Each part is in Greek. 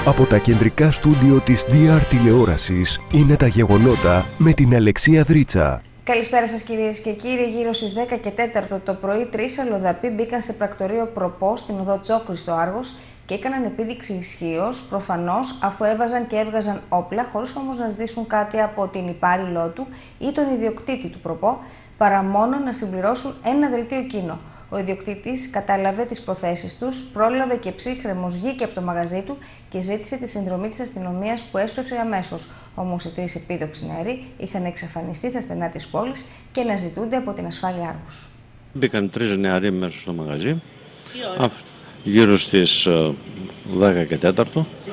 Από τα κεντρικά στούντιο της DR τηλεόρασης είναι τα γεγονότα με την Αλεξία Δρίτσα. Καλησπέρα σας κυρίες και κύριοι. Γύρω στις 10 και 4 το πρωί, 3 αλλοδαποί μπήκαν σε πρακτορείο Προπό στην οδό Τσόκρη στο Άργος και έκαναν επίδειξη ισχύως, προφανώς αφού έβαζαν και έβγαζαν όπλα, χωρίς όμως να ζητήσουν κάτι από την υπάλληλό του ή τον ιδιοκτήτη του Προπό, παρά μόνο να συμπληρώσουν ένα δελτίο κίνο. Ο ιδιοκτήτης κατάλαβε τις προθέσεις τους, πρόλαβε και ψύχρεμος βγήκε από το μαγαζί του και ζήτησε τη συνδρομή της αστυνομίας που έσπευσε αμέσως. Όμως οι τρεις επίδοξοι νεαροί είχαν εξαφανιστεί στα στενά της πόλης και αναζητούνται από την ασφάλεια Άργους. Μπήκαν τρεις νεαροί μέσα στο μαγαζί, γύρω στις 10 και 4. Ναι.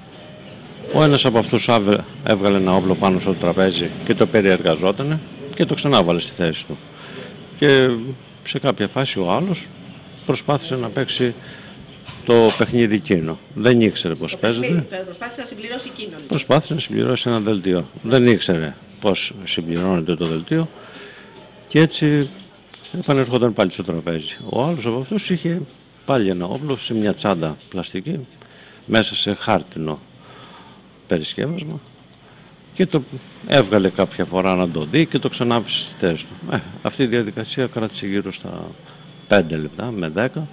Ο ένας από αυτούς έβγαλε ένα όπλο πάνω στο τραπέζι και το περιεργαζότανε και το ξανάβαλε στη θέση του. Και σε κάποια φάση ο άλλος προσπάθησε να παίξει το παιχνίδι κίνο. Δεν ήξερε πώς παίζεται. Προσπάθησε να συμπληρώσει κίνο. Προσπάθησε να συμπληρώσει ένα δελτίο. Δεν ήξερε πώς συμπληρώνεται το δελτίο και έτσι επανερχόταν πάλι στο τραπέζι. Ο άλλος από αυτούς είχε πάλι ένα όπλο σε μια τσάντα πλαστική μέσα σε χάρτινο περισκεύασμα και το έβγαλε κάποια φορά να το δει και το ξανάφησε στη θέση του. Αυτή η διαδικασία κράτησε γύρω στα 5 λεπτά με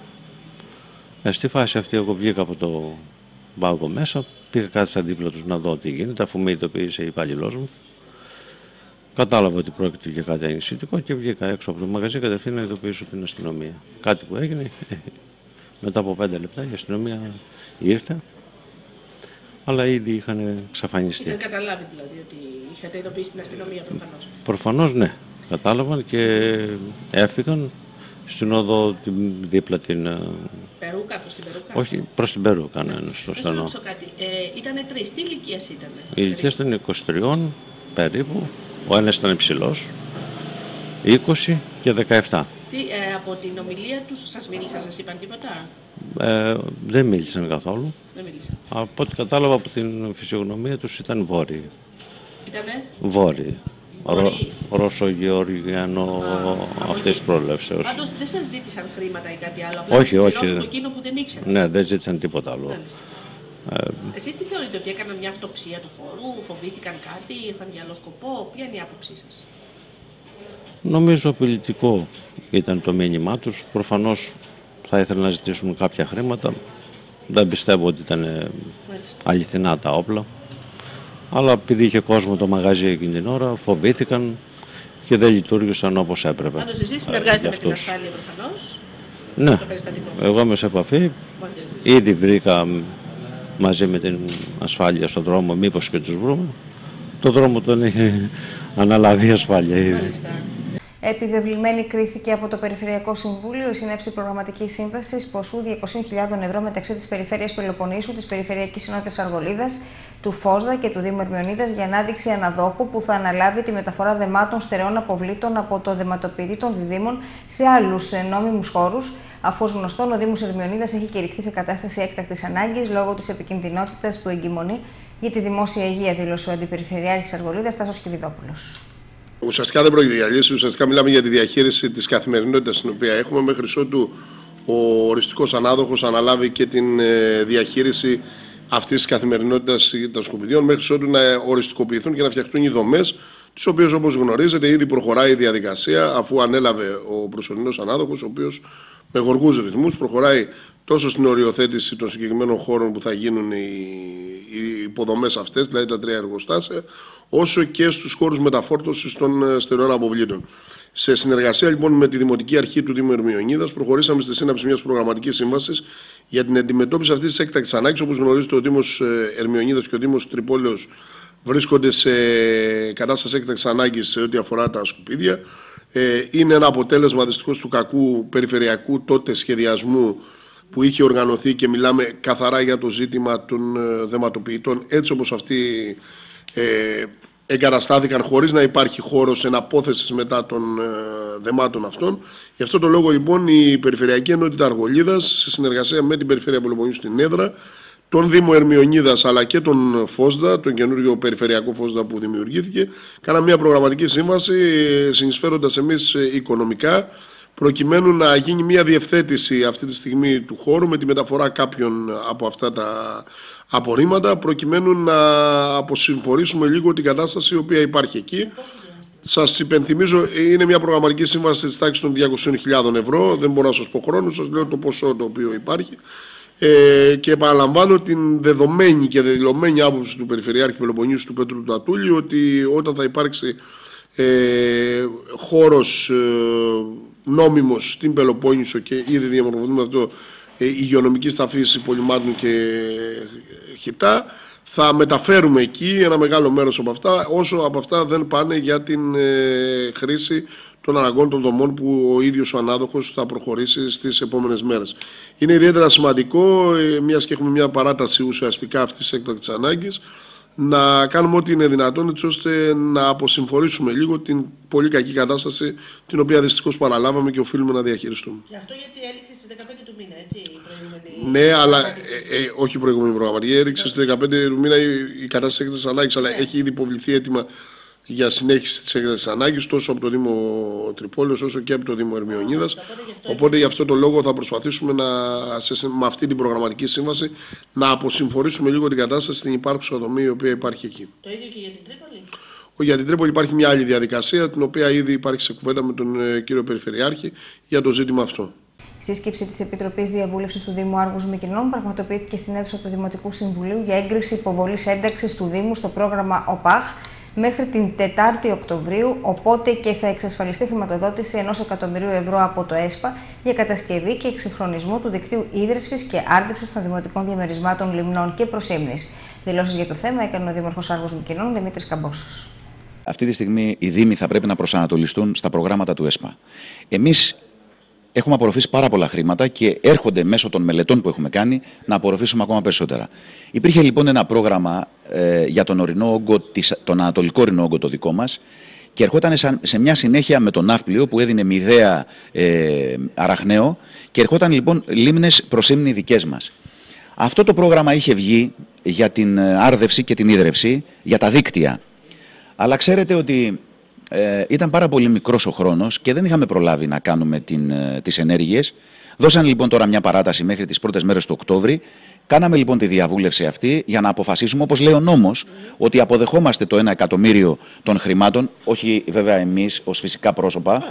10. Στη φάση αυτή εγώ βγήκα από το μπάγκο μέσα, πήγα κάτι στα δίπλα τους να δω τι γίνεται, αφού με ειδοποίησε η υπάλληλός μου. Κατάλαβα ότι πρόκειται για κάτι ανησυχητικό και βγήκα έξω από το μαγαζί κατευθείαν να ειδοποιήσω την αστυνομία. Κάτι που έγινε, μετά από 5 λεπτά η αστυνομία ήρθε. Αλλά ήδη είχαν εξαφανιστεί. Είχαν καταλάβει δηλαδή ότι είχατε ειδοποιήσει την αστυνομία προφανώς. Προφανώς ναι. Κατάλαβαν και έφυγαν στην όδο δίπλα την... Περούκα, προς την Περούκα. Όχι, προς την Περούκα, ναι, στο στενό. Να ρωτήσω κάτι. Ήτανε τρεις. Τι ηλικίας ήτανε? Η ηλικία ήταν 23 περίπου. Ο ένας ήταν υψηλός. 20 και 17. Από την ομιλία τους σας μίλησαν, σας είπαν τίποτα? Δεν μίλησαν καθόλου. Δεν μίλησαν. Από ό,τι κατάλαβα από την φυσιογνωμία τους ήταν βόρειοι. Ήτανε? Βόρειοι. Ρώσο, Γεωργιανό, αυτές τις προελεύσεως. Πάντως δεν σας ζήτησαν χρήματα ή κάτι άλλο? Απλά όχι. το εκείνο που δεν ήξεραν. Ναι, δεν ζήτησαν τίποτα άλλο. Εσείς τι θεωρείτε, ότι έκαναν μια αυτοψία του χώρου, φοβήθηκαν κάτι, είχαν για άλλο σκοπό? Ποια είναι η άποψή σας? Νομίζω απειλητικό ήταν το μήνυμά τους. Προφανώς θα ήθελαν να ζητήσουν κάποια χρήματα. Δεν πιστεύω ότι ήταν αληθινά τα όπλα. Αλλά επειδή είχε κόσμο το μαγαζί εκείνη την ώρα, φοβήθηκαν και δεν λειτουργήσαν όπως έπρεπε. Πάντως εσείς συνεργάζεστε με την ασφάλεια προφανώς? Ναι, εγώ είμαι σε επαφή. Ήδη βρήκα μαζί με την ασφάλεια στον δρόμο, μήπως και τους βρούμε. Το δρόμο τον έχει αναλάβει η ασφάλεια ήδη. Επιβεβλημένη κρίθηκε από το Περιφερειακό Συμβούλιο η συνέψη προγραμματικής σύμβασης ποσού 200.000 ευρώ μεταξύ της Περιφέρειας Πελοποννήσου, της Περιφερειακής Ενότητας Αργολίδας, του Φόσδα και του Δήμου Ερμιονίδας για ανάδειξη αναδόχου που θα αναλάβει τη μεταφορά δεμάτων στερεών αποβλήτων από το δεματοποιητή των διδήμων σε άλλους νόμιμους χώρους, αφού ως γνωστόν ο Δήμος Ερμιονίδας έχει κηρυχθεί σε κατάσταση έκτακτης ανάγκης λόγω της επικινδυνότητας που εγκυμονεί για τη δημόσια υγεία, δήλωσε ο Αντιπεριφερειάρχης Αργολίδας Τάσος Κηδιδόπουλος. Ουσιαστικά δεν πρόκειται για λύση, ουσιαστικά μιλάμε για τη διαχείριση της καθημερινότητας την οποία έχουμε, μέχρι ότου ο οριστικός ανάδοχος αναλάβει και την διαχείριση αυτής της καθημερινότητας των σκουπιδιών, μέχρι ότου να οριστικοποιηθούν και να φτιαχτούν οι δομές, τις οποίες όπως γνωρίζετε ήδη προχωράει η διαδικασία, αφού ανέλαβε ο προσωρινός ανάδοχος, ο οποίος με γοργούς ρυθμούς προχωράει τόσο στην οριοθέτηση των συγκεκριμένων χώρων που θα γίνουν οι υποδομές αυτές, δηλαδή τα 3 εργοστάσια, όσο και στους χώρους μεταφόρτωσης των στερεών αποβλήτων. Σε συνεργασία λοιπόν με τη Δημοτική Αρχή του Δήμου Ερμιονίδας, προχωρήσαμε στη σύναψη μιας προγραμματικής σύμβασης για την αντιμετώπιση αυτής της έκτακτης ανάγκης. Όπως γνωρίζετε, ο Δήμος Ερμιονίδας και ο Δήμος Τρυπόλεως βρίσκονται σε κατάσταση έκτακτης ανάγκης σε ό,τι αφορά τα σκουπίδια. Είναι ένα αποτέλεσμα δυστυχώς του κακού περιφερειακού τότε σχεδιασμού που είχε οργανωθεί, και μιλάμε καθαρά για το ζήτημα των δεματοποιητών, έτσι όπως αυτοί εγκαταστάθηκαν χωρίς να υπάρχει χώρος εναπόθεσης μετά των δεμάτων αυτών. Γι' αυτό το λόγο λοιπόν η Περιφερειακή Ενότητα Αργολίδας, σε συνεργασία με την Περιφέρεια Πελοποννήσου στην Έδρα, τον Δήμο Ερμιονίδας αλλά και τον Φόσδα, τον καινούργιο Περιφερειακό Φόσδα που δημιουργήθηκε, κάναμε μια προγραμματική σύμβαση συνεισφέροντας εμείς οικονομικά, προκειμένου να γίνει μια διευθέτηση αυτή τη στιγμή του χώρου με τη μεταφορά κάποιων από αυτά τα απορρίμματα, προκειμένου να αποσυμφορήσουμε λίγο την κατάσταση η οποία υπάρχει εκεί. Σας υπενθυμίζω, είναι μια προγραμματική σύμβαση της τάξης των 200.000 ευρώ. Δεν μπορώ να σας πω χρόνο, σας λέω το ποσό το οποίο υπάρχει. Και επαναλαμβάνω την δεδομένη και δεδηλωμένη άποψη του Περιφερειάρχη Πελοποννήσου του Πέτρου του Ατούλη, ότι όταν θα υπάρξει χώρος νόμιμος στην Πελοπόννησο και ήδη διαμορφωθούμε αυτό, υγειονομικής ταφής υπολοιμμάτων και χιτά, θα μεταφέρουμε εκεί ένα μεγάλο μέρος από αυτά, όσο από αυτά δεν πάνε για την χρήση των αναγκών των δομών που ο ίδιος ο ανάδοχος θα προχωρήσει στις επόμενες μέρες. Είναι ιδιαίτερα σημαντικό, μιας και έχουμε μια παράταση ουσιαστικά αυτής της έκτακτης ανάγκης, να κάνουμε ό,τι είναι δυνατόν έτσι ώστε να αποσυμφορήσουμε λίγο την πολύ κακή κατάσταση την οποία δυστυχώς παραλάβαμε και οφείλουμε να διαχειριστούμε. Και αυτό γιατί έληξε στις 15 του μήνα, έτσι, η προηγούμενη... Ναι, αλλά όχι η προηγούμενη προγραμματική. Έριξε στις 15 του μήνα η κατάσταση έκτακτης ανάγκης, αλλά έχει ήδη υποβληθεί έτοιμα για συνέχιση της έκτακτης ανάγκης τόσο από το Δήμο Τρυπόλεως όσο και από το Δήμο Ερμιονίδας. Οπότε γι' αυτό το λόγο θα προσπαθήσουμε με αυτή την προγραμματική σύμβαση να αποσυμφορήσουμε λίγο την κατάσταση στην υπάρχουσα δομή η οποία υπάρχει εκεί. Το ίδιο και για την Τρίπολη. Για την Τρίπολη υπάρχει μια άλλη διαδικασία, την οποία ήδη υπάρχει σε κουβέντα με τον κύριο Περιφερειάρχη για το ζήτημα αυτό. Σύσκεψη της Επιτροπής Διαβούλευσης του Δήμου Άργους Μυκηνών πραγματοποιήθηκε στην αίθουσα του Δημοτικού Συμβουλίου για έγκριση υποβολής ένταξης του Δήμου στο πρόγραμμα ΟΠΑΧ μέχρι την 4η Οκτωβρίου, οπότε και θα εξασφαλιστεί χρηματοδότηση 1 εκατομμυρίου ευρώ από το ΕΣΠΑ για κατασκευή και εξυγχρονισμό του δικτύου ίδρυυσης και άρδευσης των δημοτικών διαμερισμάτων Λιμνών και Προσήμνης. Δηλώσεις για το θέμα έκανε ο Δήμαρχος Άργους Μυκηνών, Δημήτρης Καμπόσος. Αυτή τη στιγμή οι Δήμοι θα πρέπει να προσανατολιστούν στα προγράμματα του ΕΣΠΑ. Εμείς έχουμε απορροφήσει πάρα πολλά χρήματα και έρχονται μέσω των μελετών που έχουμε κάνει να απορροφήσουμε ακόμα περισσότερα. Υπήρχε λοιπόν ένα πρόγραμμα για τον ορεινό όγκο, τον ανατολικό ορεινό όγκο το δικό μας, και ερχόταν σε μια συνέχεια με τον Ναύπλιο που έδινε Μηδέα Αραχναίο, και ερχόταν λοιπόν λίμνες Προσήμνη δικές μας. Αυτό το πρόγραμμα είχε βγει για την άρδευση και την ίδρυυση, για τα δίκτυα. Αλλά ξέρετε ότι ήταν πάρα πολύ μικρός ο χρόνος και δεν είχαμε προλάβει να κάνουμε τις ενέργειες. Δώσαν λοιπόν τώρα μια παράταση μέχρι τις πρώτες μέρες του Οκτώβρη. Κάναμε λοιπόν τη διαβούλευση αυτή για να αποφασίσουμε, όπως λέει ο νόμος, ότι αποδεχόμαστε το 1 εκατομμύριο των χρημάτων, όχι βέβαια εμείς ως φυσικά πρόσωπα.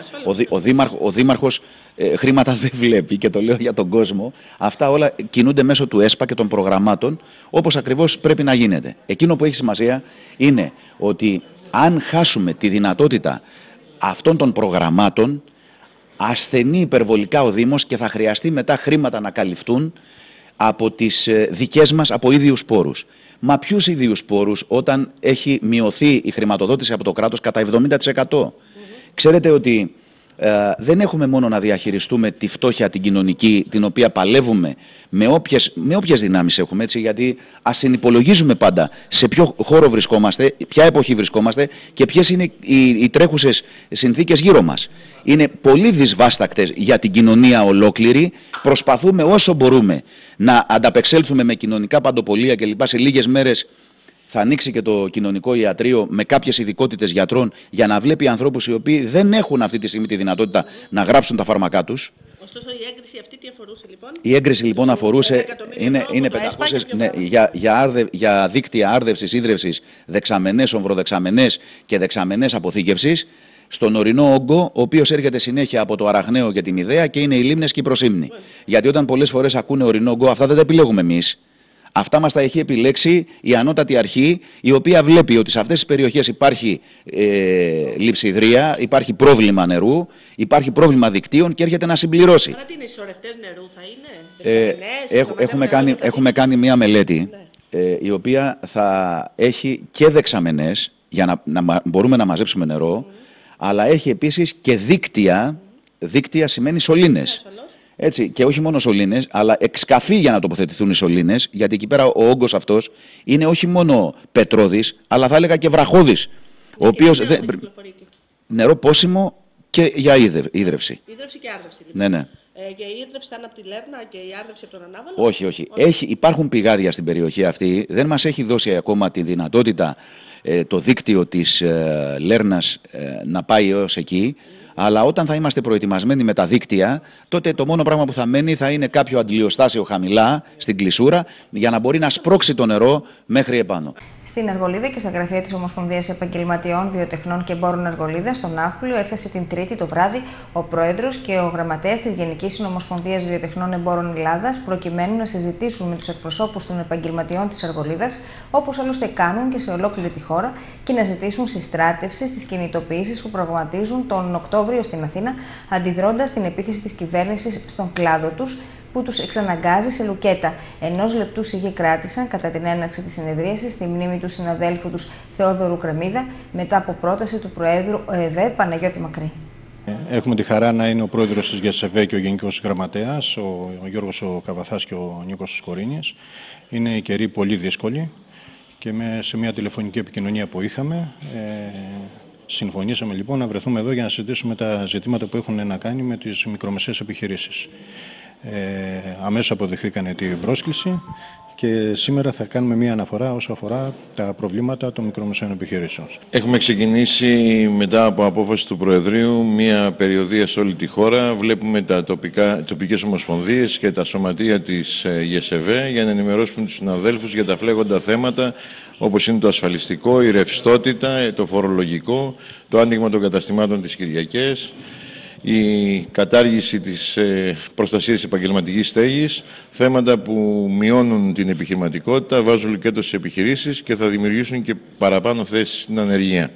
Ο Δήμαρχος χρήματα δεν βλέπει, και το λέω για τον κόσμο. Αυτά όλα κινούνται μέσω του ΕΣΠΑ και των προγραμμάτων, όπως ακριβώς πρέπει να γίνεται. Εκείνο που έχει σημασία είναι ότι αν χάσουμε τη δυνατότητα αυτών των προγραμμάτων, ασθενεί υπερβολικά ο Δήμος και θα χρειαστεί μετά χρήματα να καλυφθούν από τις δικές μας, από ίδιους πόρους. Μα ποιους ίδιους πόρους, όταν έχει μειωθεί η χρηματοδότηση από το κράτος κατά 70%. Ξέρετε ότι δεν έχουμε μόνο να διαχειριστούμε τη φτώχεια την κοινωνική, την οποία παλεύουμε με όποιες δυνάμεις έχουμε, έτσι, γιατί ας συνυπολογίζουμε πάντα σε ποιο χώρο βρισκόμαστε, ποια εποχή βρισκόμαστε και ποιες είναι οι τρέχουσες συνθήκες γύρω μας. Είναι πολύ δυσβάστακτες για την κοινωνία ολόκληρη. Προσπαθούμε όσο μπορούμε να ανταπεξέλθουμε με κοινωνικά παντοπολία κλπ. Σε λίγες μέρες θα ανοίξει και το κοινωνικό ιατρείο με κάποιες ειδικότητες γιατρών για να βλέπει ανθρώπους οι οποίοι δεν έχουν αυτή τη στιγμή τη δυνατότητα να γράψουν τα φάρμακά τους. Ωστόσο, η έγκριση αυτή τι αφορούσε λοιπόν? Η έγκριση λοιπόν αφορούσε, είναι 500 ναι, για δίκτυα άρδευσης, ίδρυυσης, δεξαμενές, ομβροδεξαμενές και δεξαμενές αποθήκευσης στον ορεινό όγκο, ο οποίος έρχεται συνέχεια από το Αραχναίο και τη Μηδέα και είναι οι Λίμνες και η Προσήμνη. Γιατί όταν πολλές φορές ακούνε ορεινό όγκο, αυτά δεν τα επιλέγουμε εμείς. Αυτά μας τα έχει επιλέξει η ανώτατη αρχή, η οποία βλέπει ότι σε αυτές τις περιοχές υπάρχει λειψιδρία, υπάρχει πρόβλημα νερού, υπάρχει πρόβλημα δικτύων και έρχεται να συμπληρώσει. Άρα τι είναι, συσσωρευτές νερού θα είναι? Έχουμε κάνει μια μελέτη, η οποία θα έχει και δεξαμενές για να μπορούμε να μαζέψουμε νερό, αλλά έχει επίσης και δίκτυα. Δίκτυα σημαίνει σωλήνες. Έτσι, και όχι μόνο σωλήνες, αλλά εξκαφή για να τοποθετηθούν οι σωλήνες, γιατί εκεί πέρα ο όγκος αυτός είναι όχι μόνο πετρώδης, αλλά θα έλεγα και βραχώδης. Ο οποίος νερό πόσιμο και για ίδρυυση. Ίδρυυση και άρδευση. Ναι, ναι. Και η ίδρυυση θα είναι από τη Λέρνα και η άρδευση από τον Ανάβαλο? Όχι. Υπάρχουν πηγάδια στην περιοχή αυτή. Δεν μας έχει δώσει ακόμα τη δυνατότητα το δίκτυο της Λέρνας να πάει έως εκεί. Αλλά όταν θα είμαστε προετοιμασμένοι με τα δίκτυα, τότε το μόνο πράγμα που θα μένει θα είναι κάποιο αντιλιοστάσιο χαμηλά στην κλεισούρα για να μπορεί να σπρώξει το νερό μέχρι επάνω. Στην Αργολίδα και στα γραφεία της Ομοσπονδίας Επαγγελματιών, Βιοτεχνών και Εμπόρων Αργολίδα, στον Ναύπλιο, έφτασε την Τρίτη το βράδυ ο Πρόεδρος και ο Γραμματέας της Γενικής Συνομοσπονδίας Βιοτεχνών Εμπόρων Ελλάδας, προκειμένου να συζητήσουν με τους εκπροσώπους των επαγγελματιών της Αργολίδας, όπως άλλωστε κάνουν και σε ολόκληρη τη χώρα, και να ζητήσουν συστράτευση στις κινητοποιήσεις που προγραμματίζουν τον Οκτώβριο στην Αθήνα, αντιδρώντας την επίθεση της κυβέρνησης στον κλάδο τους, που τους εξαναγκάζει σε λουκέτα. 1 λεπτού σιγή κράτησαν κατά την έναρξη της συνεδρίασης στη μνήμη του συναδέλφου τους Θεόδωρου Κρεμίδα, μετά από πρόταση του Προέδρου ΟΕΒΕ Παναγιώτη Μακρύ. Έχουμε τη χαρά να είναι ο Πρόεδρος της ΓΕΣΕΒΕ και ο Γενικός Γραμματέας, ο Γιώργος ο Καβαθάς και ο Νίκος Σκορίνης. Είναι οι καιροί πολύ δύσκολοι και σε μια τηλεφωνική επικοινωνία που είχαμε, συμφωνήσαμε λοιπόν να βρεθούμε εδώ για να συζητήσουμε τα ζητήματα που έχουν να κάνει με τις μικρομεσαίες επιχειρήσεις. Αμέσως αποδεχθήκανε την πρόσκληση και σήμερα θα κάνουμε μία αναφορά όσο αφορά τα προβλήματα των μικρομεσαίων επιχειρήσεων. Έχουμε ξεκινήσει μετά από απόφαση του Προεδρείου μία περιοδεία σε όλη τη χώρα. Βλέπουμε τα τοπικές ομοσπονδίες και τα σωματεία της ΓΕΣΕΒΕ για να ενημερώσουμε τους συναδέλφους για τα φλέγοντα θέματα, όπως είναι το ασφαλιστικό, η ρευστότητα, το φορολογικό, το άνοιγμα των καταστημάτων τις Κυριακές, η κατάργηση της προστασίας της επαγγελματικής στέγης, θέματα που μειώνουν την επιχειρηματικότητα, βάζουν λουκέτο στις επιχειρήσεις και θα δημιουργήσουν και παραπάνω θέσεις στην ανεργία.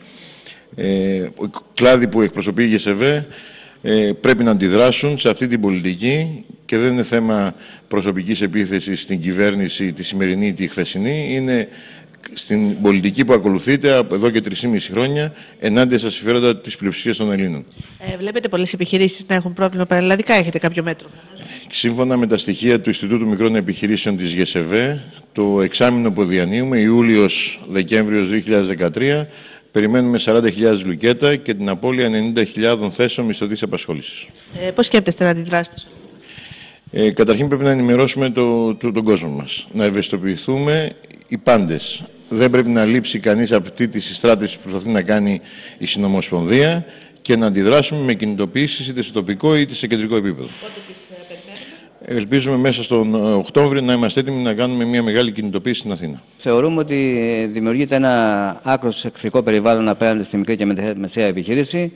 Ο κλάδοι που εκπροσωπεί η ΓΕΣΕΒΕ πρέπει να αντιδράσουν σε αυτή την πολιτική και δεν είναι θέμα προσωπικής επίθεσης στην κυβέρνηση τη σημερινή ή τη χθεσινή, είναι στην πολιτική που ακολουθείται εδώ και 3,5 χρόνια ενάντια στα συμφέροντα της πλειοψηφίας των Ελλήνων. Βλέπετε πολλές επιχειρήσεις να έχουν πρόβλημα πανελλαδικά, έχετε κάποιο μέτρο? Σύμφωνα με τα στοιχεία του Ινστιτούτου Μικρών Επιχειρήσεων της ΓΕΣΕΒΕ, το εξάμηνο που διανύουμε, Ιούλιος-Δεκέμβριος 2013, περιμένουμε 40.000 λουκέτα και την απώλεια 90.000 θέσεων μισθωτής απασχόλησης. Πώς σκέπτεστε να αντιδράσετε? Καταρχήν πρέπει να ενημερώσουμε τον κόσμο μας, να ευαισθητοποιηθούμε οι πάντες. Δεν πρέπει να λείψει κανείς από αυτή τη συστράτευση που προσπαθεί να κάνει η Συνομοσπονδία και να αντιδράσουμε με κινητοποιήσεις είτε σε τοπικό είτε σε κεντρικό επίπεδο. Πότε τις περιμένουμε? Ελπίζουμε μέσα στον Οκτώβριο να είμαστε έτοιμοι να κάνουμε μια μεγάλη κινητοποίηση στην Αθήνα. Θεωρούμε ότι δημιουργείται ένα άκρως εχθρικό περιβάλλον απέναντι στη μικρή και μεσαία επιχείρηση.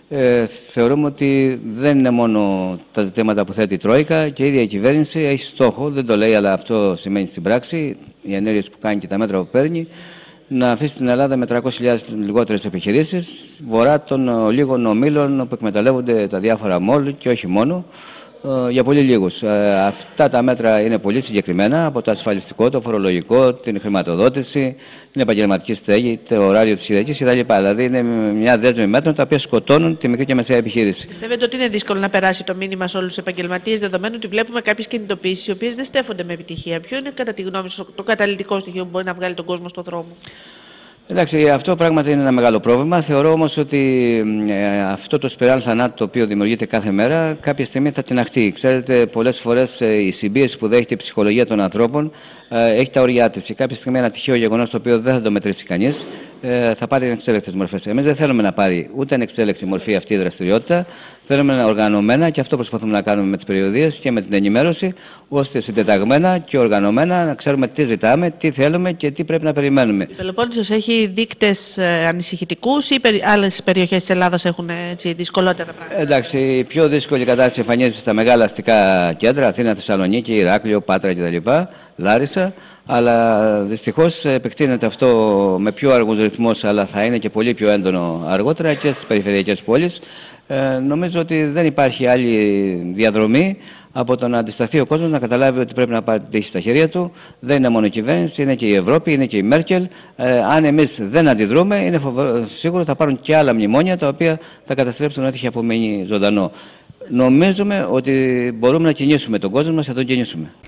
Θεωρούμε ότι δεν είναι μόνο τα ζητήματα που θέτει η Τρόικα και η ίδια η κυβέρνηση έχει στόχο, δεν το λέει αλλά αυτό σημαίνει στην πράξη, οι ενέργειες που κάνει και τα μέτρα που παίρνει, να αφήσει την Ελλάδα με 300.000 λιγότερες επιχειρήσεις, βορρά των λίγων ομίλων που εκμεταλλεύονται τα διάφορα μόλ και όχι μόνο, για πολύ λίγους. Αυτά τα μέτρα είναι πολύ συγκεκριμένα, από το ασφαλιστικό, το φορολογικό, την χρηματοδότηση, την επαγγελματική στέγη, το ωράριο της Κυριακής κτλ. Δηλαδή είναι μια δέσμη μέτρων τα οποία σκοτώνουν τη μικρή και μεσαία επιχείρηση. Πιστεύετε ότι είναι δύσκολο να περάσει το μήνυμα σε όλους τους επαγγελματίες, δεδομένου ότι βλέπουμε κάποιες κινητοποιήσεις οι οποίες δεν στέφονται με επιτυχία? Ποιο είναι κατά τη γνώμη σας το καταλυτικό στοιχείο που μπορεί να βγάλει τον κόσμο στον δρόμο? Εντάξει, αυτό πράγματι είναι ένα μεγάλο πρόβλημα. Θεωρώ όμως ότι αυτό το σπιράλ θανάτου το οποίο δημιουργείται κάθε μέρα κάποια στιγμή θα τιναχτεί. Ξέρετε, πολλές φορές η συμπίεση που δέχεται η ψυχολογία των ανθρώπων έχει τα ωριά της και κάποια στιγμή ένα τυχαίο γεγονός το οποίο δεν θα το μετρήσει κανείς θα πάρει ανεξέλεκτες μορφές. Εμείς δεν θέλουμε να πάρει ούτε ανεξέλεκτη μορφή αυτή η δραστηριότητα. Θέλουμε οργανωμένα και αυτό προσπαθούμε να κάνουμε με τις περιοδίες και με την ενημέρωση, ώστε συντεταγμένα και οργανωμένα να ξέρουμε τι ζητάμε, τι θέλουμε και τι πρέπει να περιμένουμε. Η Πελοπόννησος έχει δείκτες ανησυχητικούς ή άλλες περιοχές της Ελλάδας έχουν δυσκολότερα πράγματα? Εντάξει, η πιο δύσκολη κατάσταση εμφανίζεται στα μεγάλα αστικά κέντρα, Αθήνα, Θεσσαλονίκη, Ηράκλειο, Πάτρα κτλ. Λάρισα. Αλλά δυστυχώς επεκτείνεται αυτό με πιο αργούς ρυθμούς, αλλά θα είναι και πολύ πιο έντονο αργότερα και στις περιφερειακές πόλεις. Νομίζω ότι δεν υπάρχει άλλη διαδρομή από το να αντισταθεί ο κόσμος, να καταλάβει ότι πρέπει να πάρει την τύχη στα χέρια του. Δεν είναι μόνο η κυβέρνηση, είναι και η Ευρώπη, είναι και η Μέρκελ. Αν εμείς δεν αντιδρούμε, είναι σίγουρο θα πάρουν και άλλα μνημόνια τα οποία θα καταστρέψουν ό,τι έχει απομείνει ζωντανό. Νομίζουμε ότι μπορούμε να κινήσουμε τον κόσμο μας, θα τον κινήσουμε.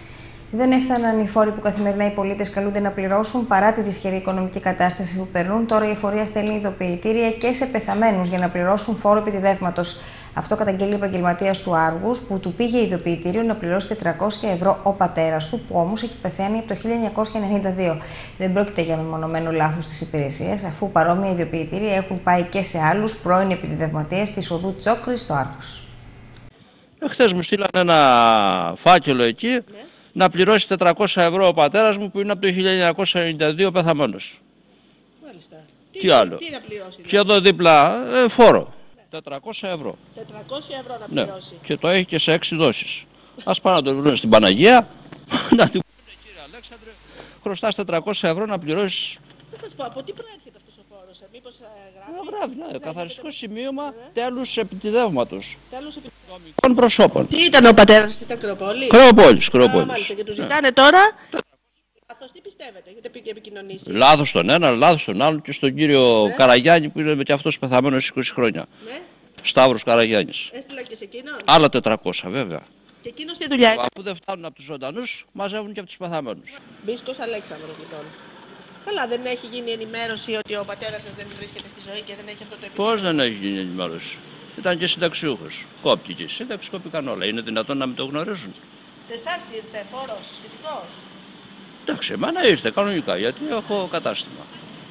Δεν έφταναν οι φόροι που καθημερινά οι πολίτες καλούνται να πληρώσουν παρά τη δυσχερή οικονομική κατάσταση που περνούν. Τώρα η εφορία στέλνει ειδοποιητήρια και σε πεθαμένους για να πληρώσουν φόρο επιτιδεύματος. Αυτό καταγγέλει ο επαγγελματίας του Άργους, που του πήγε ειδοποιητήριο να πληρώσει 400 ευρώ ο πατέρας του, που όμως έχει πεθάνει από το 1992. Δεν πρόκειται για μεμονωμένο λάθος της υπηρεσίας, αφού παρόμοια ειδοποιητήρια έχουν πάει και σε άλλους πρώην επιτιδευματίες της οδού Τσόκρη στο Άργος. Χθες μου στείλαν ένα φάκελο εκεί, να πληρώσει 400 ευρώ ο πατέρας μου, που είναι από το 1992 πεθαμένος. Μάλιστα. Τι άλλο. Τι να πληρώσει. Και εδώ δίπλα φόρο. 400 ευρώ. 400 ευρώ να Ναι. πληρώσει. Και το έχει και σε 6 δόσεις. Ας πάνε να το βρουν στην Παναγία, να του πούνε, κύριε Αλέξανδρε, χρωστάς 400 ευρώ να πληρώσεις. Θα σας πω, από τι προέρχεται αυτός ο φόρος, μήπως Γράφει, ναι, καθαριστικό σημείωμα τέλους επιτιδεύματος. τέλος επιτροπών Των προσώπων. Τι ήταν ο πατέρας σας, ήταν Κρεοπόλη. Κρεοπόλης. Μάλιστα, και του ζητάνε τώρα. Λάθος, τι πιστεύετε, έχετε πει και επικοινωνήσει. Λάθος τον ένα, λάθος τον άλλο, και στον κύριο Καραγιάννη, που είναι και αυτός πεθαμένος 20 χρόνια. Ναι. Σταύρος Καραγιάννης. Έστειλα και σε εκείνον. Άλλα 400 βέβαια. Και εκείνος τι δουλειά έκανε. Αφού δεν φτάνουν από τους ζωντανούς, μαζεύουν και από τους πεθαμένους. Μπίσκος Αλέξανδρος λοιπόν. Καλά, δεν έχει γίνει ενημέρωση ότι ο πατέρας σας δεν βρίσκεται στη ζωή και δεν έχει αυτό το επίπεδο. Πώς δεν έχει γίνει ενημέρωση. Ήταν και συνταξιούχος. Κόπτηκε. Σύνταξη κόπηκαν όλα. Είναι δυνατόν να μην το γνωρίζουν. Σε εσάς ήρθε φόρος σχετικός. Εντάξει, εμένα ήρθε κανονικά, γιατί έχω κατάστημα.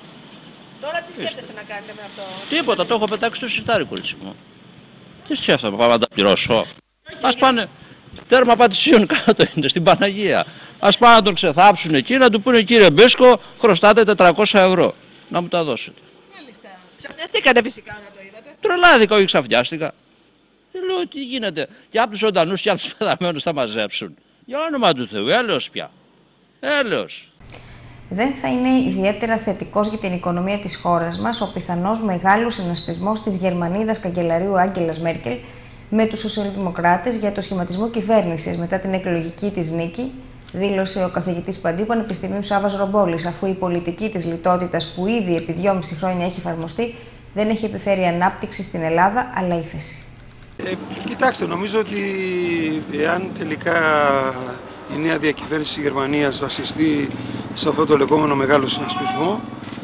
Τώρα τι σκέφτεστε να κάνετε με αυτό. Τίποτα, το έχω πετάξει στο σιτάρι, κορίτσι μου. Τι σκέφτομαι, πάμε να τα πληρώσω. Ας πάνε. Τέρμα πατησίων κάτω είναι, στην Παναγία. Ας πάνε να τον ξεθάψουν εκεί, να του πούνε, κύριε Μπίσκο, χρωστάτε 400 ευρώ. Να μου τα δώσετε. Μάλιστα. Ξαφνιαστήκατε φυσικά να το είδατε. Τρελάθηκα, όχι ξαφνιάστηκα. Λέω, τι γίνεται. Και από τους ζωντανούς και από τους πεθαμένους θα μαζέψουν. Για όνομα του Θεού, έλεος πια. Έλεος. Δεν θα είναι ιδιαίτερα θετικός για την οικονομία της χώρας μας ο πιθανός μεγάλος συνασπισμός της Γερμανίδας καγκελαρίου Άγγελας Μέρκελ με τους σοσιαλδημοκράτες για το σχηματισμό κυβέρνησης μετά την εκλογική της νίκη, δήλωσε ο καθηγητής Παντίου Πανεπιστημίου Σάββας Ρομπόλης, αφού η πολιτική της λιτότητας που ήδη επί 2,5 χρόνια έχει εφαρμοστεί δεν έχει επιφέρει ανάπτυξη στην Ελλάδα, αλλά ύφεση. Κοιτάξτε, νομίζω ότι εάν τελικά η νέα διακυβέρνηση της Γερμανίας βασιστεί σε αυτό το λεγόμενο μεγάλο συνασπισμό,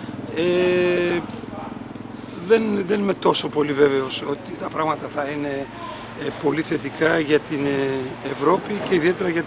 δεν είμαι τόσο πολύ βέβαιος ότι τα πράγματα θα είναι πολύ θετικά για την Ευρώπη και ιδιαίτερα για τη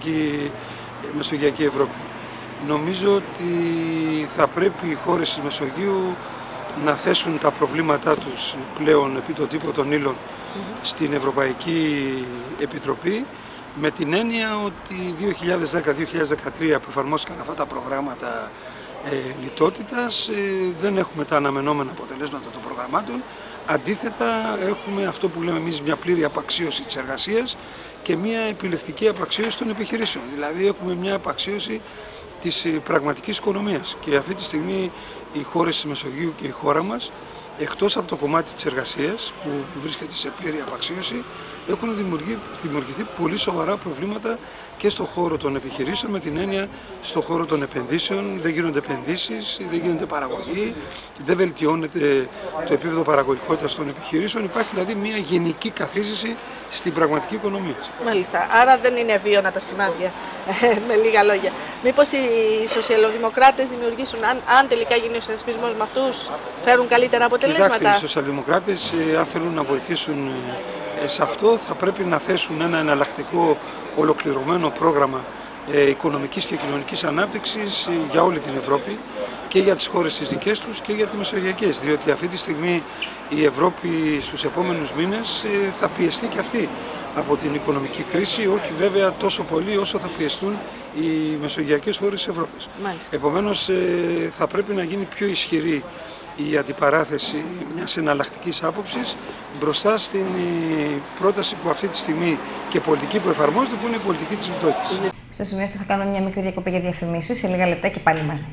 Μεσογειακή Ευρώπη. Νομίζω ότι θα πρέπει οι χώρες της Μεσογείου να θέσουν τα προβλήματά τους πλέον επί το τύπο των ύλων στην Ευρωπαϊκή Επιτροπή, με την έννοια ότι 2010-2013 που εφαρμόστηκαν αυτά τα προγράμματα λιτότητας δεν έχουμε τα αναμενόμενα αποτελέσματα των προγραμμάτων. Αντίθετα, έχουμε αυτό που λέμε εμείς μια πλήρη απαξίωση της εργασίας και μια επιλεκτική απαξίωση των επιχειρήσεων. Δηλαδή έχουμε μια απαξίωση της πραγματικής οικονομίας και αυτή τη στιγμή οι χώρες της Μεσογείου και η χώρα μας, εκτός από το κομμάτι της εργασίας που βρίσκεται σε πλήρη απαξίωση, έχουν δημιουργηθεί πολύ σοβαρά προβλήματα και στον χώρο των επιχειρήσεων, με την έννοια στον χώρο των επενδύσεων. Δεν γίνονται επενδύσεις, δεν γίνεται παραγωγή, δεν βελτιώνεται το επίπεδο παραγωγικότητας των επιχειρήσεων. Υπάρχει δηλαδή μια γενική καθίζηση στην πραγματική οικονομία. Μάλιστα. Άρα δεν είναι βίωνα τα σημάδια, με λίγα λόγια. Μήπως οι σοσιαλδημοκράτες δημιουργήσουν, αν τελικά γίνει ο συνασπισμός με αυτούς, φέρουν καλύτερα αποτελέσματα. Κοιτάξτε, οι σοσιαλδημοκράτες, αν θέλουν να βοηθήσουν σε αυτό, θα πρέπει να θέσουν ένα εναλλακτικό ολοκληρωμένο πρόγραμμα οικονομικής και κοινωνικής ανάπτυξης για όλη την Ευρώπη και για τις χώρες τις δικές τους και για τις μεσογειακές, διότι αυτή τη στιγμή η Ευρώπη στους επόμενους μήνες θα πιεστεί και αυτή από την οικονομική κρίση, όχι βέβαια τόσο πολύ όσο θα πιεστούν οι μεσογειακές χώρες της Ευρώπης. Μάλιστα. Επομένως θα πρέπει να γίνει πιο ισχυρή η αντιπαράθεση μιας εναλλακτικής άποψης μπροστά στην πρόταση που αυτή τη στιγμή και πολιτική που εφαρμόζεται, που είναι η πολιτική της λιτότητας. Στο σημείο αυτό θα κάνουμε μια μικρή διακοπή για διαφημίσεις, σε λίγα λεπτά και πάλι μαζί.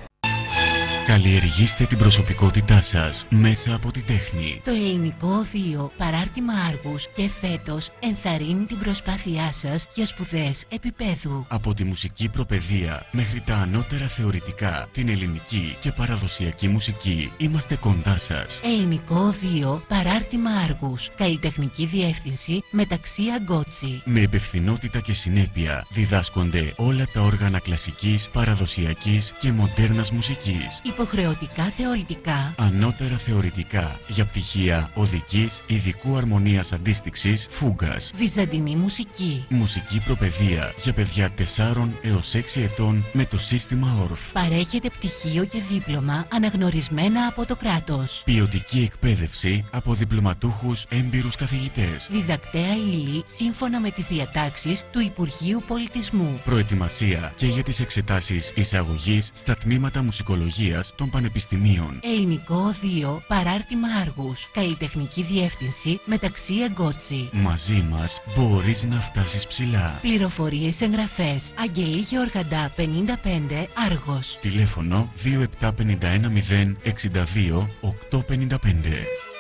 Καλλιεργήστε την προσωπικότητά σας μέσα από την τέχνη. Το Ελληνικό Οδείο Παράρτημα Άργους και φέτος ενθαρρύνει την προσπάθειά σας για σπουδές επίπεδου. Από τη μουσική προπαιδεία μέχρι τα ανώτερα θεωρητικά, την ελληνική και παραδοσιακή μουσική, είμαστε κοντά σας. Ελληνικό Οδείο Παράρτημα Παράρτημα Άργους. Καλλιτεχνική διεύθυνση Μεταξία Γκότσι. Με υπευθυνότητα και συνέπεια διδάσκονται όλα τα όργανα κλασικής, παραδοσιακής και μοντέρνας μουσικής. Υποχρεωτικά θεωρητικά. Ανώτερα θεωρητικά για πτυχία οδικής, ειδικού αρμονίας αντίστοιξης, φούγκας. Βυζαντινή μουσική. Μουσική προπαιδεία για παιδιά 4 έως 6 ετών με το σύστημα ORF. Παρέχεται πτυχίο και δίπλωμα αναγνωρισμένα από το κράτος. Ποιοτική εκπαίδευση από διπλωματούχους έμπειρους καθηγητές. Διδακτέα ύλη σύμφωνα με τις διατάξεις του Υπουργείου Πολιτισμού. Προετοιμασία και για τις εξετάσεις εισαγωγής στα τμήματα μουσικολογίας των πανεπιστημίων. Ελληνικό Οδείο Παράρτημα Άργους. Καλλιτεχνική διεύθυνση Μεταξία Γκότσι. Μαζί μας μπορείς να φτάσεις ψηλά. Πληροφορίες εγγραφές. Αγγελή Γεωργαντά 55 Άργος. Τηλέφωνο 2751 062 855.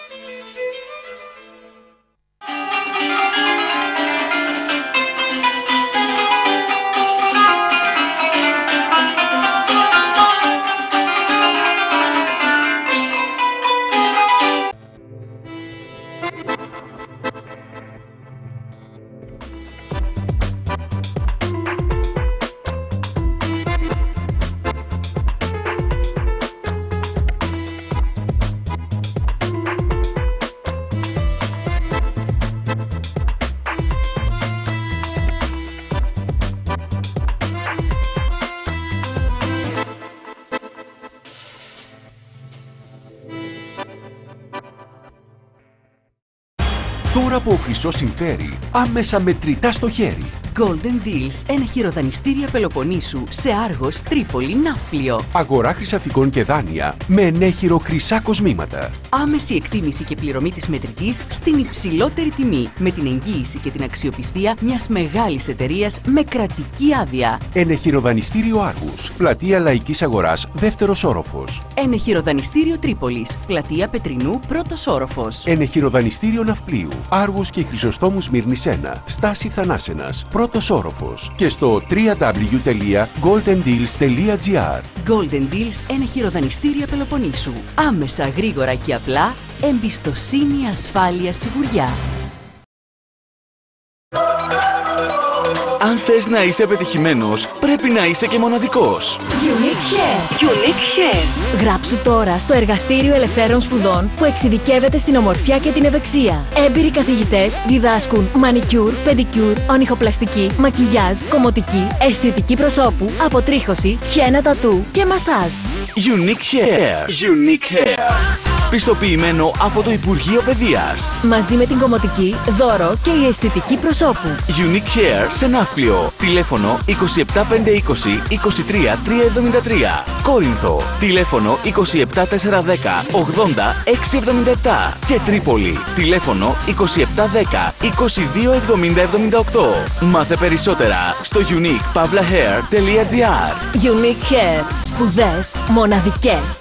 Τώρα που ο χρυσός συμφέρει, άμεσα μετρητά στο χέρι. Golden Deals, ενεχειροδανιστήρια Πελοποννήσου σε Άργος, Τρίπολη, Ναύπλιο. Αγορά χρυσαφικών και δάνεια με ενέχειρο χρυσά κοσμήματα. Άμεση εκτίμηση και πληρωμή της μετρητής στην υψηλότερη τιμή, με την εγγύηση και την αξιοπιστία μιας μεγάλης εταιρείας με κρατική άδεια. Ενεχειροδανιστήριο Άργους, πλατεία Λαϊκής Αγοράς, δεύτερος όροφος. Ενεχειροδανιστήριο Τρίπολης, πλατεία Πετρινού, πρώτος όροφος. Ενεχειροδανιστήριο Ναυπλίου, Άργους και Χρυσοστόμου Σμύρνης 1, στάση Θανάσενας, πρώτος όροφος. Και στο www.goldendeals.gr. Golden Deals, ενεχειροδανιστήρια Πελοποννήσου. Άμεσα, γρήγορα και απλά, εμπιστοσύνη, ασφάλεια, σιγουριά. Αν θες να είσαι πετυχημένος, πρέπει να είσαι και μοναδικός. Unique Hair. Unique Hair. Γράψου τώρα στο Εργαστήριο Ελευθέρων Σπουδών που εξειδικεύεται στην ομορφιά και την ευεξία. Έμπειροι καθηγητές διδάσκουν μανικιούρ, πεντικιούρ, ονυχοπλαστική, μακιγιάζ, κομμωτική, αισθητική προσώπου, αποτρίχωση, χένα τατού και μασάζ. Unique Hair. Unique Hair. Πιστοποιημένο από το Υπουργείο Παιδείας. Μαζί με την κομμωτική, δώρο και η αισθητική προσώπου. Unique Hair σε Ναύπλιο. Τηλέφωνο 27520 23 373. Κόρινθο. Τηλέφωνο 27410 80 677. Και Τρίπολη. Τηλέφωνο 2710 22 70 78. Μάθε περισσότερα στο uniquepavlahair.gr. Unique Hair. Σπουδές μοναδικές.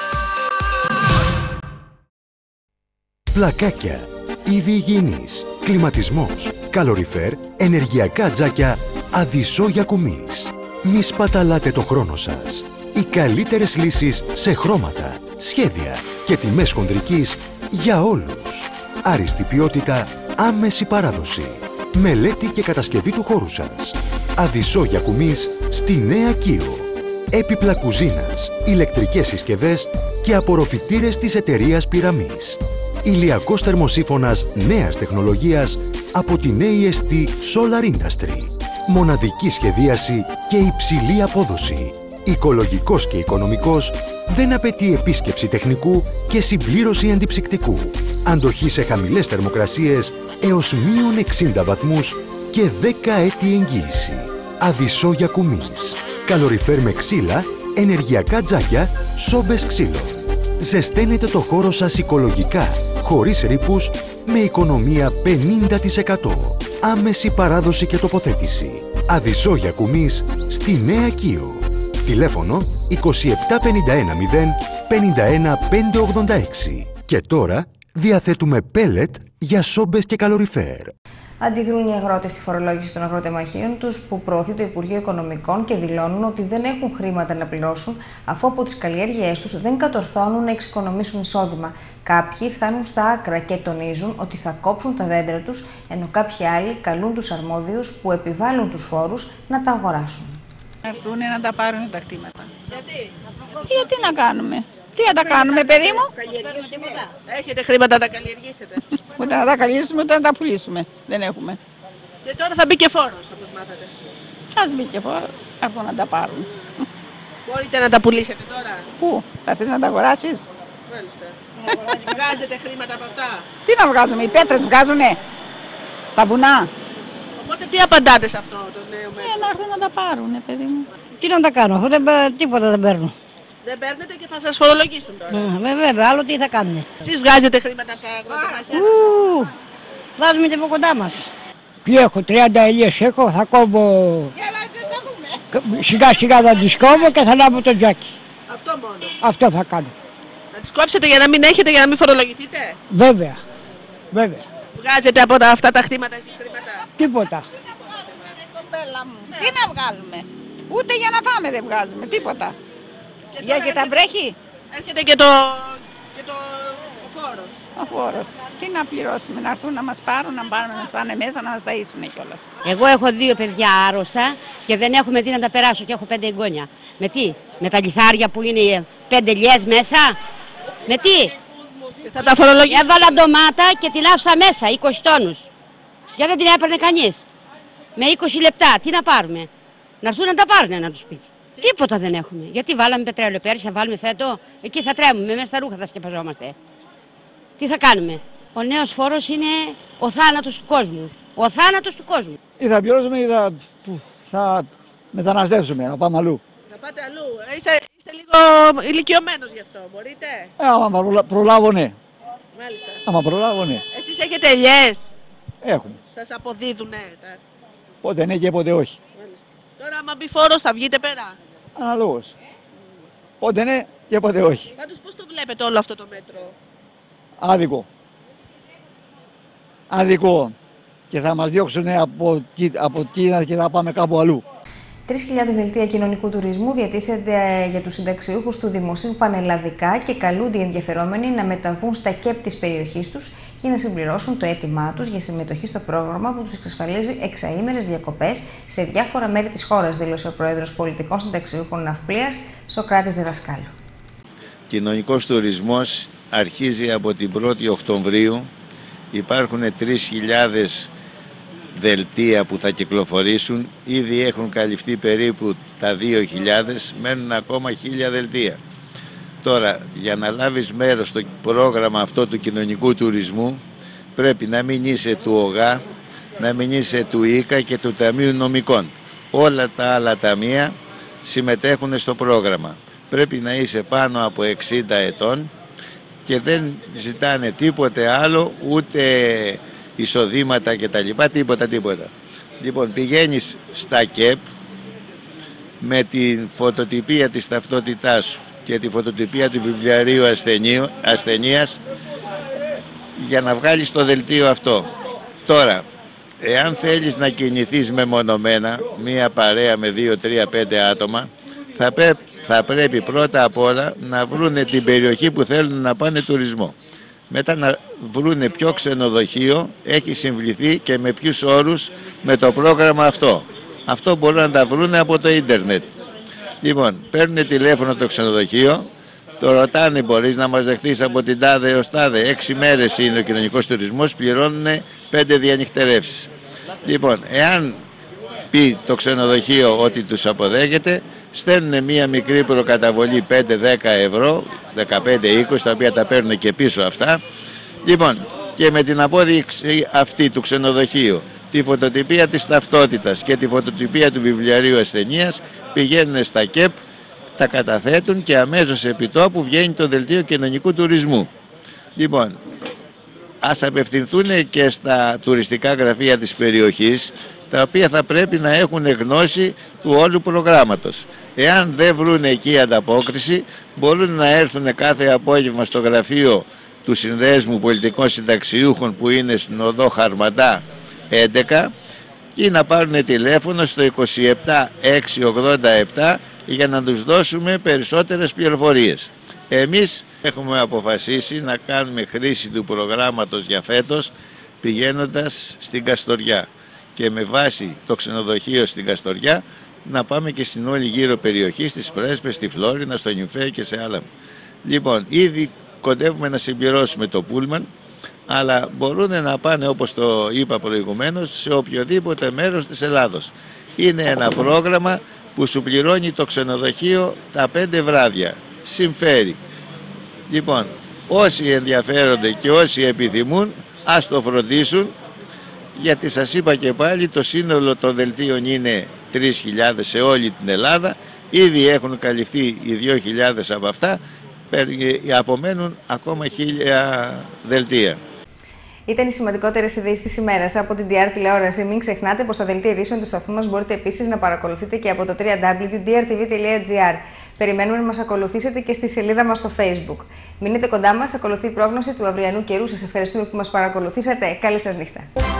Πλακάκια, είδη υγιεινής, κλιματισμός, καλοριφέρ, ενεργειακά τζάκια, αδυσό για κουμής. Μη σπαταλάτε το χρόνο σας. Οι καλύτερες λύσεις σε χρώματα, σχέδια και τιμές χονδρικής για όλους. Άριστη ποιότητα, άμεση παράδοση. Μελέτη και κατασκευή του χώρου σας. Αδυσό για κουμής στη Νέα Κίο. Έπιπλα κουζίνας, ηλεκτρικές συσκευές και απορροφητήρες της εταιρείας Πυραμής. Ηλιακός θερμοσύφωνας νέας τεχνολογίας από την AST Solar Industry. Μοναδική σχεδίαση και υψηλή απόδοση. Οικολογικός και οικονομικός, δεν απαιτεί επίσκεψη τεχνικού και συμπλήρωση αντιψυκτικού. Αντοχή σε χαμηλές θερμοκρασίες έως μείον 60 βαθμούς και 10 έτη εγγύηση. Αδυσό για κουμής. Καλοριφέρ με ξύλα, ενεργειακά τζάκια, σόμπες ξύλων. Ζεσταίνετε το χώρο σας οικολογικά, χωρίς ρήπους, με οικονομία 50%. Άμεση παράδοση και τοποθέτηση. Αδυσό για κουμής στη Νέα Κίο. Τηλέφωνο 27510 51 586. Και τώρα Διαθέτουμε πέλετ για σόμπες και καλοριφέρ. Αντιδρούν οι αγρότες στη φορολόγηση των αγροτεμαχίων τους που προωθεί το Υπουργείο Οικονομικών και δηλώνουν ότι δεν έχουν χρήματα να πληρώσουν αφού από τις καλλιέργειές τους δεν κατορθώνουν να εξοικονομήσουν εισόδημα. Κάποιοι φτάνουν στα άκρα και τονίζουν ότι θα κόψουν τα δέντρα τους, ενώ κάποιοι άλλοι καλούν τους αρμόδιους που επιβάλλουν τους φόρους να τα αγοράσουν. Να έρθουν να τα πάρουν τα κτήματα. Γιατί να κάνουμε. Τι να τα κάνουμε, παιδί μου. Έχετε χρήματα να τα καλλιεργήσετε. Ούτε να τα καλλιεργήσουμε, ούτε να τα πουλήσουμε. Δεν έχουμε. Και τώρα θα μπει και φόρος, όπως μάθατε. Ας μπει και φόρος, θα έρθουν να τα πάρουν. Μπορείτε να τα πουλήσετε τώρα. Πού, θα έρθεις να τα αγοράσεις. Μάλιστα. Βγάζετε χρήματα από αυτά. Τι να βγάζουμε, οι πέτρες βγάζουνε. Τα βουνά. Οπότε τι απαντάτε σε αυτό το νέο μέτρο. Να έρθουν να τα πάρουνε, παιδί μου. Τι να τα κάνω, αφού τίποτα δεν παίρνω. Δεν παίρνετε και θα σας φορολογήσουν τώρα. Βέβαια, άλλο τι θα κάνουν. Εσείς βγάζετε χρήματα από τα αγροτεμάχια. Βάζουμε και από κοντά μας. Τι έχω, 30 ελιές έχω, θα κόβω. Σιγά σιγά θα τις κόβω και θα λάβω το τζάκι. Αυτό μόνο. Αυτό θα κάνω. Θα τις κόψετε για να μην έχετε, για να μην φορολογηθείτε. Βέβαια, βέβαια. Βγάζετε από αυτά τα χτήματα εσείς χρήματα. Τίποτα. Τι να βγάλουμε. Ούτε για να φάμε δεν βγάζουμε, τίποτα. Και τα βρέχει. Έρχεται και ο φόρος. Ο φόρος. Τι να πληρώσουμε, να έρθουν να μας πάρουν, να πάνε μέσα να μας ταΐσουν κιόλας. Εγώ έχω 2 παιδιά άρρωστα και δεν έχουμε δει να τα περάσω και έχω 5 εγγόνια. Με τι, με τα λιθάρια που είναι 5 ελιές μέσα. Με τι. Θα τα φορολογήσω. Έβαλα ντομάτα και την άφησα μέσα, 20 τόνους. Γιατί δεν την έπαιρνε κανείς. Με 20 λεπτά, τι να πάρουμε. Να έρθουν να τα πάρουν να τους πεις. Τίποτα δεν έχουμε. Γιατί βάλαμε πετρέλαιο πέρυσι, θα βάλουμε φέτο. Εκεί θα τρέμουμε, μέσα στα ρούχα θα σκεπαζόμαστε. Τι θα κάνουμε. Ο νέος φόρος είναι ο θάνατος του κόσμου. Ο θάνατος του κόσμου. Ή θα πληρώσουμε ή θα μεταναστεύσουμε, να πάμε αλλού. Θα πάτε αλλού. Είστε λίγο ηλικιωμένος γι' αυτό, μπορείτε. Άμα προλάβω, ναι. Μάλιστα. Άμα προλάβω, ναι. Εσείς έχετε ελιές. Έχουμε. Σας αποδίδουνε. Πότε ναι και πότε όχι. Μάλιστα. Τώρα άμα μπει φόρος θα βγείτε πέρα. Αναλόγως. Πότε ναι και πότε όχι. Πάντως πώς το βλέπετε όλο αυτό το μέτρο. Άδικο. Άδικο. Και θα μας διώξουν από Κίνα και θα πάμε κάπου αλλού. 3.000 δελτία κοινωνικού τουρισμού διατίθενται για τους συνταξιούχους του Δημοσίου πανελλαδικά και καλούνται οι ενδιαφερόμενοι να μεταβούν στα ΚΕΠ της περιοχής τους για να συμπληρώσουν το αίτημά τους για συμμετοχή στο πρόγραμμα που τους εξασφαλίζει εξαήμερες διακοπές σε διάφορα μέρη της χώρας, δήλωσε ο Πρόεδρος Πολιτικών Συνταξιούχων Ναυπλίας, Σοκράτης Διδασκάλου. Κοινωνικός τουρισμός αρχίζει από την 1η Οκτωβρίου. Υπάρχουν 3.000 δελτία που θα κυκλοφορήσουν. Ήδη έχουν καλυφθεί περίπου τα 2.000, μένουν ακόμα 1.000 δελτία. Τώρα, για να λάβεις μέρος στο πρόγραμμα αυτό του κοινωνικού τουρισμού, πρέπει να μην είσαι του ΟΓΑ, να μην είσαι του ΙΚΑ και του Ταμείου Νομικών. Όλα τα άλλα ταμεία συμμετέχουν στο πρόγραμμα. Πρέπει να είσαι πάνω από 60 ετών και δεν ζητάνε τίποτε άλλο, ούτε εισοδήματα και τα λοιπά, τίποτα. Λοιπόν, πηγαίνεις στα ΚΕΠ με τη φωτοτυπία της ταυτότητάς σου και τη φωτοτυπία του βιβλιαρίου ασθενείας για να βγάλεις το δελτίο αυτό. Τώρα, εάν θέλεις να κινηθείς μεμονωμένα, μία παρέα με 2, 3, 5 άτομα, θα πρέπει πρώτα απ' όλα να βρούνε την περιοχή που θέλουν να πάνε τουρισμό. Μετά να βρούνε ποιο ξενοδοχείο έχει συμβληθεί και με ποιους όρους με το πρόγραμμα αυτό. Αυτό μπορούν να τα βρούνε από το ίντερνετ. Λοιπόν, παίρνουν τηλέφωνο το ξενοδοχείο, το ρωτάνε, μπορείς να μας δεχθείς από την τάδε έως τάδε. 6 μέρες είναι ο κοινωνικός τουρισμός, πληρώνουν 5 διανυχτερεύσεις. Λοιπόν, εάν πει το ξενοδοχείο ότι τους αποδέχεται, στέλνουν μία μικρή προκαταβολή 5-10 ευρώ, 15-20, τα οποία τα παίρνουν και πίσω αυτά. Λοιπόν, και με την απόδειξη αυτή του ξενοδοχείου, τη φωτοτυπία της ταυτότητας και τη φωτοτυπία του βιβλιαρίου ασθενείας, πηγαίνουν στα ΚΕΠ, τα καταθέτουν και αμέσως επί τόπου βγαίνει το δελτίο κοινωνικού τουρισμού. Λοιπόν, ας απευθυνθούν και στα τουριστικά γραφεία της περιοχής, τα οποία θα πρέπει να έχουν γνώση του όλου προγράμματος. Εάν δεν βρουν εκεί ανταπόκριση, μπορούν να έρθουν κάθε απόγευμα στο γραφείο του Συνδέσμου Πολιτικών Συνταξιούχων που είναι στην οδό Χαρμαντά 11 και να πάρουν τηλέφωνο στο 27687 για να τους δώσουμε περισσότερες πληροφορίες. Εμείς έχουμε αποφασίσει να κάνουμε χρήση του προγράμματος για φέτος πηγαίνοντας στην Καστοριά και με βάση το ξενοδοχείο στην Καστοριά να πάμε και στην όλη γύρω περιοχή, στις Πρέσπες, στη Φλόρινα, στο Νιουφέ και σε άλλα. Λοιπόν, ήδη κοντεύουμε να συμπληρώσουμε το πούλμαν, αλλά μπορούν να πάνε, όπως το είπα προηγουμένως, σε οποιοδήποτε μέρος της Ελλάδος. Είναι ένα πρόγραμμα που σου πληρώνει το ξενοδοχείο τα 5 βράδια. Συμφέρει. Λοιπόν, όσοι ενδιαφέρονται και όσοι επιθυμούν, ας το φροντίσουν, γιατί σας είπα και πάλι, το σύνολο των δελτίων είναι 3.000 σε όλη την Ελλάδα. Ήδη έχουν καλυφθεί οι 2.000 από αυτά, απομένουν ακόμα 1.000 δελτία. Ήταν οι σημαντικότερες ειδήσεις της ημέρας από την DR τηλεόραση. Μην ξεχνάτε πως τα δελτία ειδήσεων του σταθμού μας μπορείτε επίσης να παρακολουθείτε και από το www.drtv.gr. Περιμένουμε να μας ακολουθήσετε και στη σελίδα μας στο Facebook. Μείνετε κοντά μας, ακολουθεί η πρόγνωση του αυριανού καιρού. Σας ευχαριστούμε που μας παρακολουθήσατε. Καλή σας νύχτα.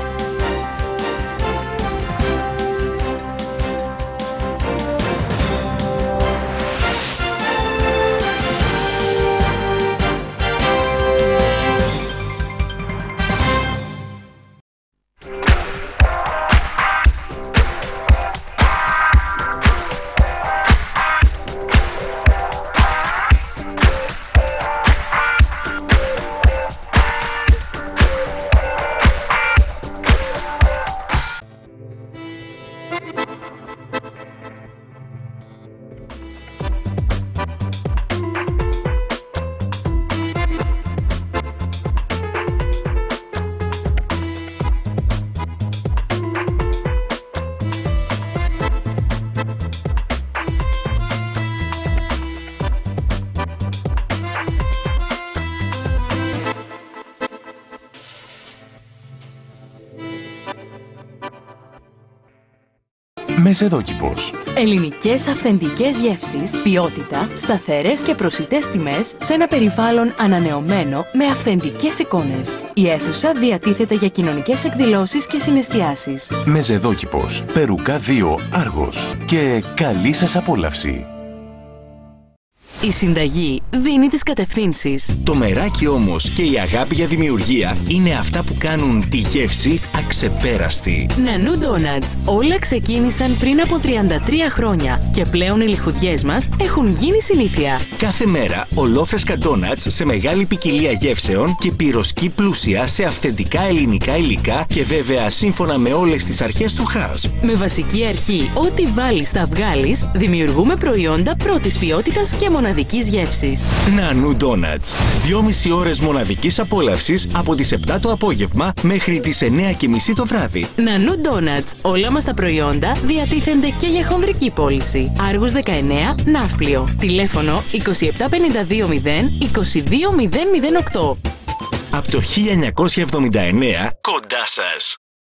Μεζεδόκηπος. Ελληνικές αυθεντικές γεύσεις, ποιότητα, σταθερές και προσιτές τιμές σε ένα περιβάλλον ανανεωμένο με αυθεντικές εικόνες. Η αίθουσα διατίθεται για κοινωνικές εκδηλώσεις και συναισθιάσεις. Μεζεδόκηπος, Περουκά 2, Άργος. Και καλή σας απόλαυση. Η συνταγή δίνει τις κατευθύνσεις. Το μεράκι όμως και η αγάπη για δημιουργία είναι αυτά που κάνουν τη γεύση αξεπέραστη. Νανού Ντόνατς. Όλα ξεκίνησαν πριν από 33 χρόνια και πλέον οι λιχουδιές μας έχουν γίνει συνήθεια. Κάθε μέρα ολόφρεσκα ντόνατς σε μεγάλη ποικιλία γεύσεων και πυροσκή πλούσια σε αυθεντικά ελληνικά υλικά και βέβαια σύμφωνα με όλες τις αρχές του ΧΑΣΠ. Με βασική αρχή ό,τι βάλεις θα βγάλεις, δημιουργούμε προϊόντα πρώτης ποιότητας και μοναδικής γεύσης. Νανού Ντόνατς. 2,5 ώρες μοναδικής απόλαυσης από τις 7 το απόγευμα μέχρι τις 9:30 το βράδυ. Νανού Ντόνατς. Όλα μας τα προϊόντα διατίθενται και για χονδρική πώληση. Άργους 19, Ναύπλιο. Τηλέφωνο 2752 22008. Από το 1979 κοντά σας.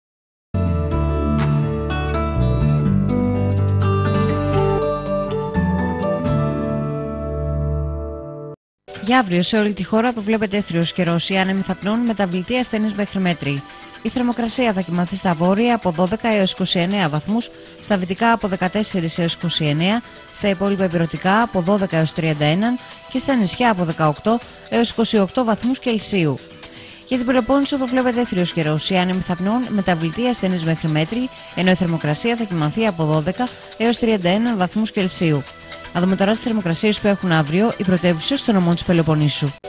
Για αύριο σε όλη τη χώρα προβλέπεται έθριος καιρός. Οι άνεμοι θα πνούν μεταβλητή ασθενής μέχρι μέτρη. Η θερμοκρασία θα κοιμαθεί στα βόρεια από 12 έως 29 βαθμούς, στα δυτικά από 14 έως 29, στα υπόλοιπα ηπειρωτικά από 12 έως 31 και στα νησιά από 18 έως 28 βαθμούς Κελσίου. Για την Πελοπόννησο προβλέπεται έθριος καιρός. Οι άνεμοι θα πνούν μεταβλητή ασθενής μέχρι μέτρη, ενώ η θερμοκρασία θα κοιμαθεί από 12 έως 31 βαθμούς Κελσίου. Να δούμε τώρα τις θερμοκρασίες που έχουν αύριο οι πρωτεύουσες των νομών της Πελοποννήσου.